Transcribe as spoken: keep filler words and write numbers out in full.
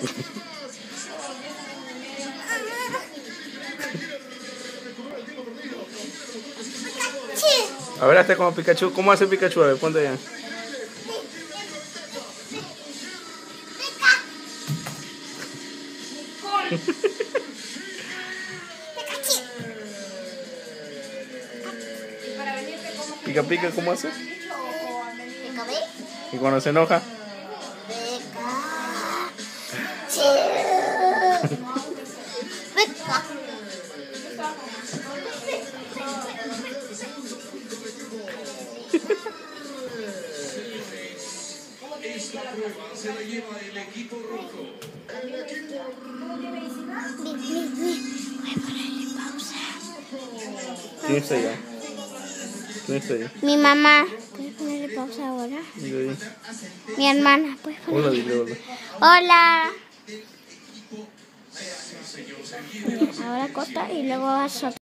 A ver, hasta como Pikachu. ¿Cómo hace Pikachu? A ver, ponte allá. Pica pica, ¿cómo hace? ¿Y cuando se enoja? Esta prueba se la lleva el equipo rojo. Voy a ponerle pausa. ¿Quién está allá? ¿Quién está allá? Mi mamá. ¿Puedes ponerle pausa ahora? Sí. Mi hermana. ¿Puedes ponerle? Hola, dile hola. Hola. Ahora corta y luego vas a